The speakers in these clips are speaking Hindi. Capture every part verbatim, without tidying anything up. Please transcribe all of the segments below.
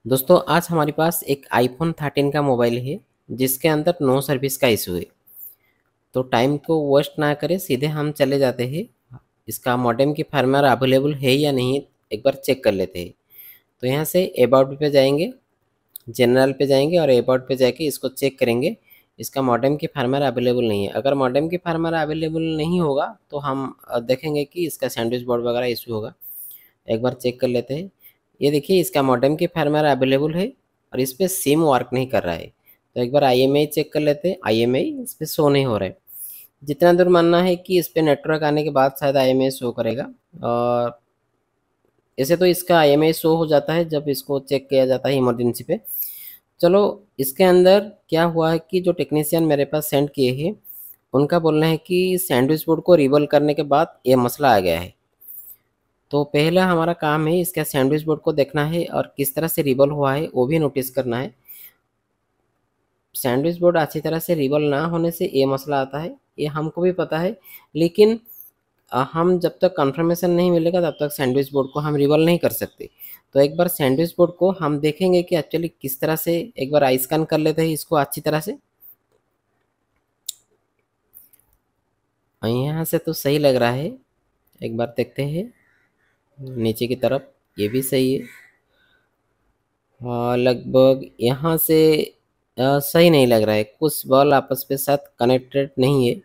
दोस्तों आज हमारे पास एक आईफोन थर्टीन का मोबाइल है जिसके अंदर नो सर्विस का इशू है। तो टाइम को वेस्ट ना करें, सीधे हम चले जाते हैं। इसका मॉडेम की फर्मवेयर अवेलेबल है या नहीं एक बार चेक कर लेते हैं। तो यहाँ से अबाउट पे जाएंगे, जनरल पे जाएंगे और अबाउट पे जाके इसको चेक करेंगे। इसका मॉडेम की फर्मवेयर अवेलेबल नहीं है। अगर मॉडेम की फर्मवेयर अवेलेबल नहीं होगा तो हम अ, देखेंगे कि इसका सैंडविच बोर्ड वगैरह इशू होगा। एक बार चेक कर लेते हैं। ये देखिए इसका मॉडेम की फर्मवेयर अवेलेबल है और इस पर सिम वर्क नहीं कर रहा है। तो एक बार आई एम आई चेक कर लेते हैं। आई एम आई इस पर शो नहीं हो रहा है। जितना दूर मानना है कि इस पर नेटवर्क आने के बाद शायद आई एम आई शो करेगा। और ऐसे तो इसका आई एम आई शो हो जाता है जब इसको चेक किया जाता है इमरजेंसी पे। चलो, इसके अंदर क्या हुआ है कि जो टेक्नीशियन मेरे पास सेंड किए हैं उनका बोलना है कि सैंडविच बोर्ड को रिबल करने के बाद ये मसला आ गया है। तो पहला हमारा काम है इसका सैंडविच बोर्ड को देखना है और किस तरह से रिबल हुआ है वो भी नोटिस करना है। सैंडविच बोर्ड अच्छी तरह से रिबल ना होने से ये मसला आता है, ये हमको भी पता है। लेकिन अ, हम जब तक कंफर्मेशन नहीं मिलेगा तब तक सैंडविच बोर्ड को हम रिबल नहीं कर सकते। तो एक बार सैंडविच बोर्ड को हम देखेंगे कि एक्चुअली किस तरह से, एक बार आई स्कैन कर लेते हैं इसको अच्छी तरह से। और यहाँ से तो सही लग रहा है, एक बार देखते हैं नीचे की तरफ, ये भी सही है। हाँ, लगभग यहाँ से अ, सही नहीं लग रहा है, कुछ बॉल आपस में साथ कनेक्टेड नहीं है।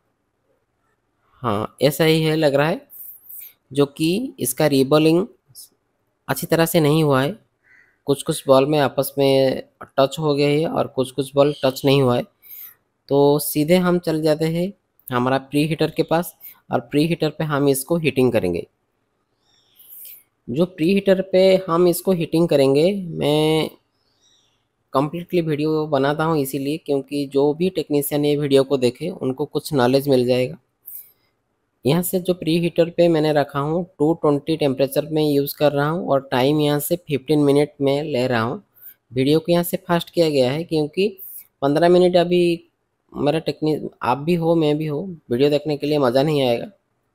हाँ, ऐसा ही है लग रहा है, जो कि इसका रिबलिंग अच्छी तरह से नहीं हुआ है। कुछ कुछ बॉल में आपस में टच हो गए हैं और कुछ कुछ बॉल टच नहीं हुआ है। तो सीधे हम चल जाते हैं हमारा प्री हीटर के पास और प्री हीटर पे हम इसको हीटिंग करेंगे। जो प्री हीटर पे हम इसको हीटिंग करेंगे, मैं कम्प्लीटली वीडियो बनाता हूँ इसीलिए क्योंकि जो भी टेक्नीशियन ये वीडियो को देखे उनको कुछ नॉलेज मिल जाएगा। यहाँ से जो प्री हीटर पे मैंने रखा हूँ टू ट्वेंटी टेम्परेचर में यूज़ कर रहा हूँ और टाइम यहाँ से फिफ्टीन मिनट में ले रहा हूँ। वीडियो को यहाँ से फास्ट किया गया है क्योंकि पंद्रह मिनट अभी मेरा टेक्निक, आप भी हो मैं भी हो, वीडियो देखने के लिए मज़ा नहीं आएगा।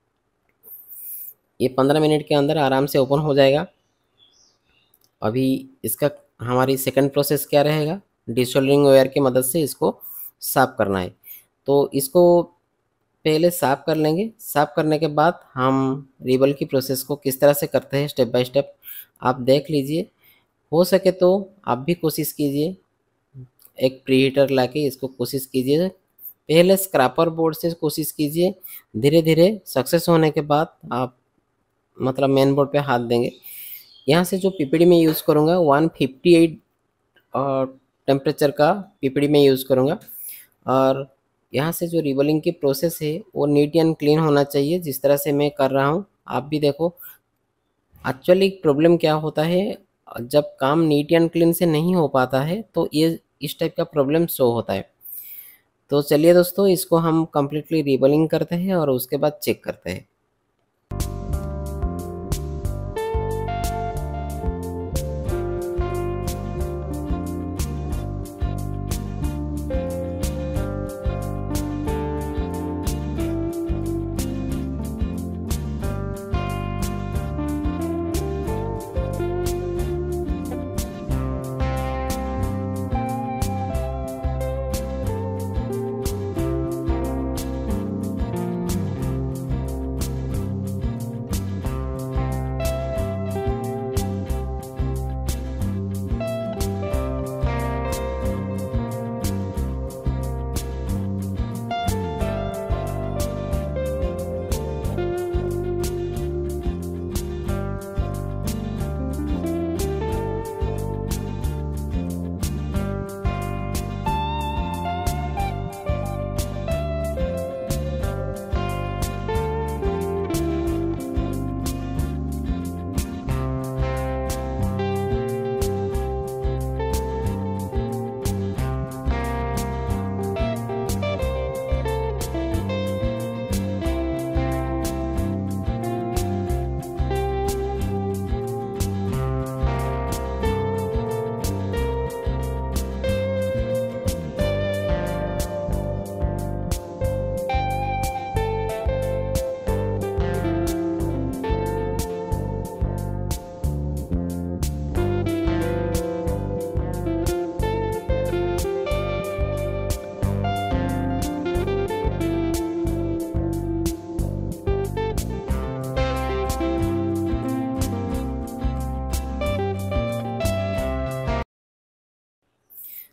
ये पंद्रह मिनट के अंदर आराम से ओपन हो जाएगा। अभी इसका हमारी सेकंड प्रोसेस क्या रहेगा, डिसोल्डरिंग वायर की मदद से इसको साफ करना है। तो इसको पहले साफ कर लेंगे। साफ करने के बाद हम रिबल की प्रोसेस को किस तरह से करते हैं स्टेप बाय स्टेप आप देख लीजिए। हो सके तो आप भी कोशिश कीजिए, एक प्री हीटर लाके इसको कोशिश कीजिए। पहले स्क्रैपर बोर्ड से कोशिश कीजिए, धीरे धीरे सक्सेस होने के बाद आप मतलब मेन बोर्ड पे हाथ देंगे। यहाँ से जो पीपीडी में यूज़ करूँगा वन फिफ्टी एट और टेम्परेचर का पीपीडी में यूज़ करूँगा। और यहाँ से जो रिबलिंग की प्रोसेस है वो नीट एंड क्लीन होना चाहिए जिस तरह से मैं कर रहा हूँ। आप भी देखो एक्चुअली प्रॉब्लम क्या होता है, जब काम नीट एंड क्लीन से नहीं हो पाता है तो ये इस टाइप का प्रॉब्लम शो होता है। तो चलिए दोस्तों, इसको हम कम्प्लीटली रिबलिंग करते हैं और उसके बाद चेक करते हैं।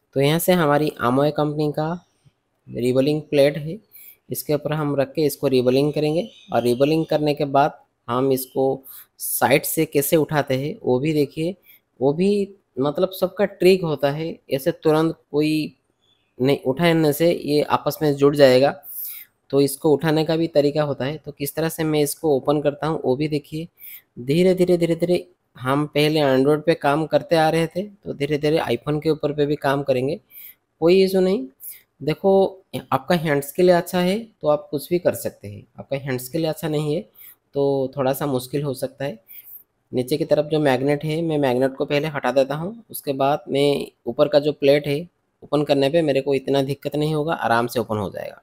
तो यहाँ से हमारी आमोय कंपनी का रिबलिंग प्लेट है, इसके ऊपर हम रख के इसको रिबलिंग करेंगे। और रिबलिंग करने के बाद हम इसको साइड से कैसे उठाते हैं वो भी देखिए। वो भी मतलब सबका ट्रिक होता है, ऐसे तुरंत कोई नहीं, उठाने से ये आपस में जुड़ जाएगा। तो इसको उठाने का भी तरीका होता है। तो किस तरह से मैं इसको ओपन करता हूँ वो भी देखिए। धीरे धीरे धीरे धीरे हम पहले एंड्रॉयड पे काम करते आ रहे थे, तो धीरे धीरे आईफोन के ऊपर पे भी काम करेंगे, कोई इशू नहीं। देखो, आपका हैंड्स के लिए अच्छा है तो आप कुछ भी कर सकते हैं, आपका हैंड्स के लिए अच्छा नहीं है तो थोड़ा सा मुश्किल हो सकता है। नीचे की तरफ जो मैग्नेट है, मैं मैग्नेट को पहले हटा देता हूँ, उसके बाद मैं ऊपर का जो प्लेट है ओपन करने पे मेरे को इतना दिक्कत नहीं होगा, आराम से ओपन हो जाएगा।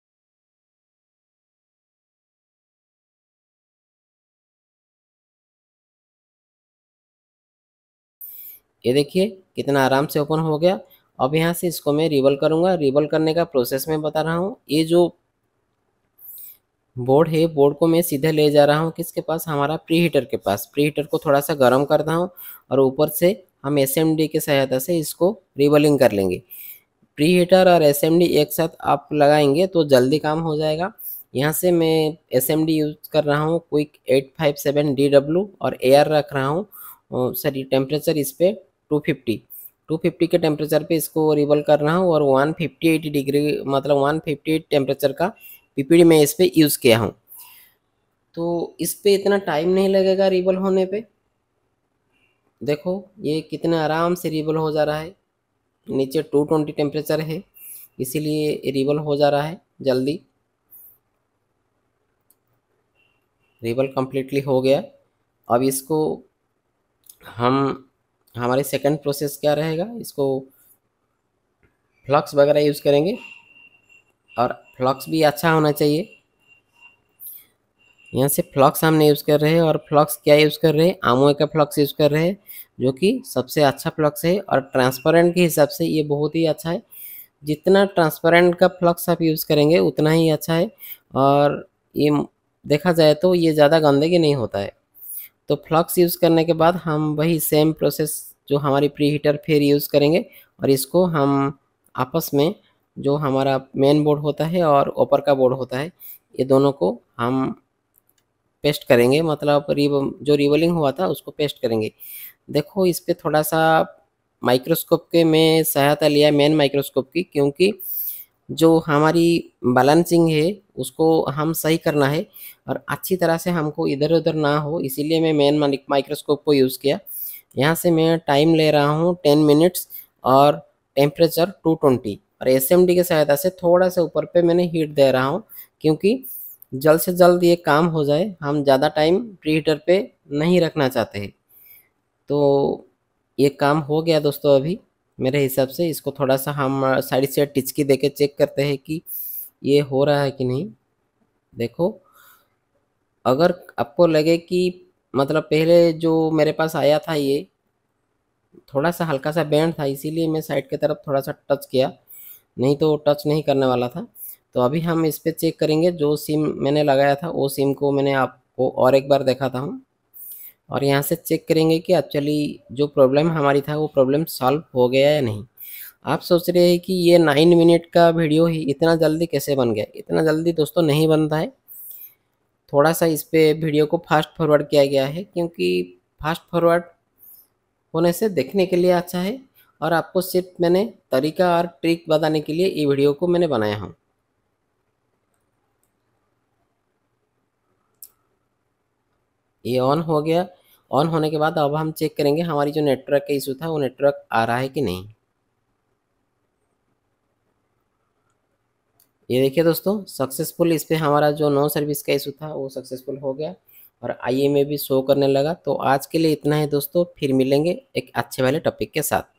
ये देखिए कितना आराम से ओपन हो गया। अब यहाँ से इसको मैं रिबल करूँगा। रिबल करने का प्रोसेस मैं बता रहा हूँ। ये जो बोर्ड है, बोर्ड को मैं सीधे ले जा रहा हूँ किसके पास, हमारा प्री हीटर के पास। प्री हीटर को थोड़ा सा गर्म करता हूँ और ऊपर से हम एस एम डी की सहायता से इसको रिबलिंग कर लेंगे। प्री हीटर और एस एम डी एक साथ आप लगाएंगे तो जल्दी काम हो जाएगा। यहाँ से मैं एस एम डी यूज कर रहा हूँ quick eight five seven D W और ए आर रख रहा हूँ। सॉरी, टेम्परेचर इस पर टू फिफ्टी टू फिफ्टी के टेम्परेचर पे इसको रिबल कर रहा हूँ। और वन फिफ्टी एट डिग्री मतलब वन फिफ्टी एट टेम्परेचर का पी पी डी मैं इस पर यूज़ किया हूँ। तो इस पे इतना टाइम नहीं लगेगा रिबल होने पे। देखो ये कितने आराम से रिबल हो जा रहा है। नीचे टू ट्वेंटी टेम्परेचर है, इसीलिए रिबल हो जा रहा है जल्दी। रिबल कम्प्लीटली हो गया। अब इसको हम, हमारी सेकंड प्रोसेस क्या रहेगा, इसको फ्लक्स वगैरह यूज़ करेंगे। और फ्लक्स भी अच्छा होना चाहिए। यहाँ से फ्लक्स हमने यूज़ कर रहे हैं, और फ्लक्स क्या यूज़ कर रहे हैं, आमोय का फ्लक्स यूज़ कर रहे हैं, जो कि सबसे अच्छा फ्लक्स है। और ट्रांसपेरेंट के हिसाब से ये बहुत ही अच्छा है। जितना ट्रांसपेरेंट का फ्लक्स आप यूज़ करेंगे उतना ही अच्छा है। और ये देखा जाए तो ये ज़्यादा गंदगी नहीं होता है। तो फ्लक्स यूज़ करने के बाद हम वही सेम प्रोसेस जो हमारी प्री हीटर फिर यूज़ करेंगे। और इसको हम आपस में, जो हमारा मेन बोर्ड होता है और ऊपर का बोर्ड होता है, ये दोनों को हम पेस्ट करेंगे, मतलब रिब जो रिबलिंग हुआ था उसको पेस्ट करेंगे। देखो इस पे थोड़ा सा माइक्रोस्कोप के में सहायता लिया, मेन माइक्रोस्कोप की, क्योंकि जो हमारी बैलेंसिंग है उसको हम सही करना है और अच्छी तरह से हमको इधर उधर ना हो, इसीलिए मैं मेन माइक्रोस्कोप को यूज़ किया। यहाँ से मैं टाइम ले रहा हूँ टेन मिनट्स और टेम्परेचर टू ट्वेंटी, और एस एम डी की सहायता से थोड़ा सा ऊपर पे मैंने हीट दे रहा हूँ, क्योंकि जल्द से जल्द ये काम हो जाए। हम ज़्यादा टाइम प्री हीटर पे नहीं रखना चाहते हैं। तो ये काम हो गया दोस्तों अभी मेरे हिसाब से। इसको थोड़ा सा हम साइड से टिचकी देके चेक करते हैं कि ये हो रहा है कि नहीं। देखो, अगर आपको लगे कि मतलब पहले जो मेरे पास आया था ये थोड़ा सा हल्का सा बैंड था, इसीलिए मैं साइड की तरफ थोड़ा सा टच किया, नहीं तो टच नहीं करने वाला था। तो अभी हम इस पे चेक करेंगे। जो सिम मैंने लगाया था वो सिम को मैंने आपको और एक बार दिखाता हूँ, और यहाँ से चेक करेंगे कि एक्चुअली जो प्रॉब्लम हमारी था वो प्रॉब्लम सॉल्व हो गया या नहीं। आप सोच रहे हैं कि ये नाइन मिनट का वीडियो ही इतना जल्दी कैसे बन गया। इतना जल्दी दोस्तों नहीं बनता है। थोड़ा सा इस पे वीडियो को फास्ट फॉरवर्ड किया गया है, क्योंकि फास्ट फॉरवर्ड होने से देखने के लिए अच्छा है। और आपको सिर्फ मैंने तरीका और ट्रिक बताने के लिए ये वीडियो को मैंने बनाया हूँ। ये ऑन हो गया। ऑन होने के बाद अब हम चेक करेंगे हमारी जो नेटवर्क का इशू था वो नेटवर्क आ रहा है कि नहीं। ये देखिए दोस्तों, सक्सेसफुल इस पे हमारा जो नो सर्विस का इशू था वो सक्सेसफुल हो गया और आई ए में भी शो करने लगा। तो आज के लिए इतना है दोस्तों, फिर मिलेंगे एक अच्छे वाले टॉपिक के साथ।